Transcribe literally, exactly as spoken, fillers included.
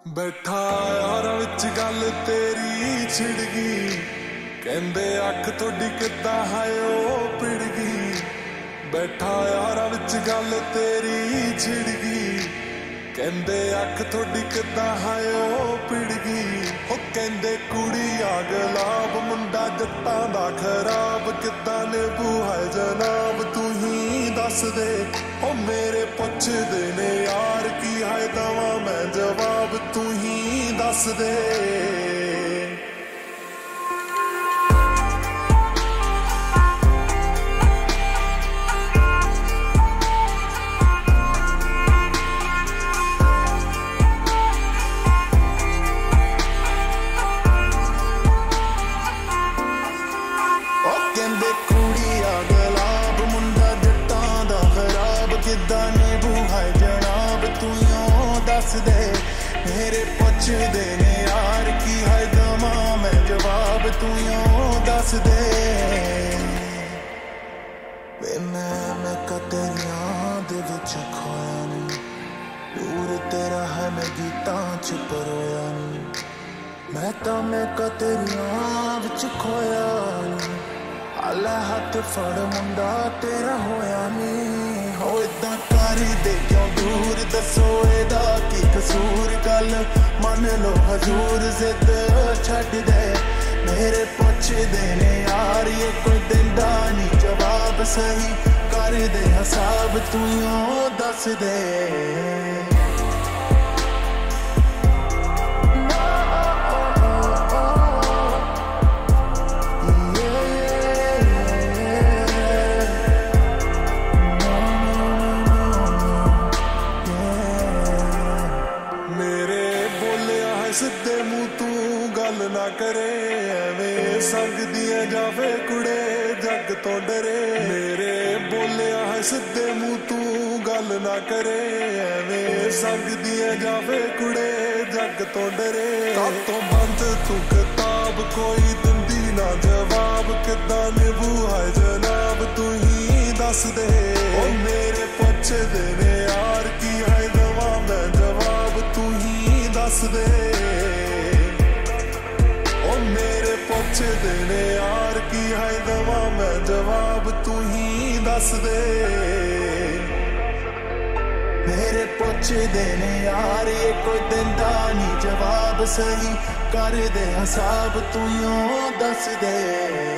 बैठा यार विच गल तेरी छिड़ गई, कहंदे अख थोड़ी किद्दां हाय ओ पिड़ गई। बैठा यार विच गल तेरी छिड़ गई, कहंदे अख थोड़ी किद्दां हाय ओ पिड़ गई। ओ कहंदे कुड़ी आ गुलाब मुंडा जट्टां दा खराब, किद्दां नेबू हाय जनाब तू ही दस दे। ओ मेरे पुछदे ने यार की हाय दवा मैं जवाब तू ही दस दे। मेरे पुछदे ने यार की है दवा मैं जवाब तू यूं दस दे। वे मैं मैं कतेरियां दे विच खोया नी, दूर तेरा है मैं गीतां च परोया नी। मैं तां मैं कतेरियां विच खोया नी, आला हाथ फड़ मुंडा तेरा होया नी। हो इदां कर दे क्यों दूर दसो एदा की कसूर, गल मन लो हजूर जिद छड्ड दे। मेरे पुछदे ने यार ये कोई दिंदा नहीं जवाब, सही कर दे हिसाब तू यूं दस दे। सिद्धे मुंह तू गल ना करे, एवें संगदी है जावे कुड़े जग तो डरे। मेरे बोलिया है सिद्धे मुंह तू गल ना करे, एवें संगदी है जावे कुड़े जग तो डरे। कातों बंद तू किताब कोई दिंदी ना जवाब, किद्दां नेबू हाय जनाब तू ही दस दे। ओ मेरे पुछदे ने यार की है दवा मैं जवाब तू ही दस दे। पुछदे ने यार की है दवा मैं जवाब तू ही दस दे। मेरे पुछदे ने यार ये कोई दिंदा नहीं जवाब, सही कर दे हिसाब तू यूं दस दे।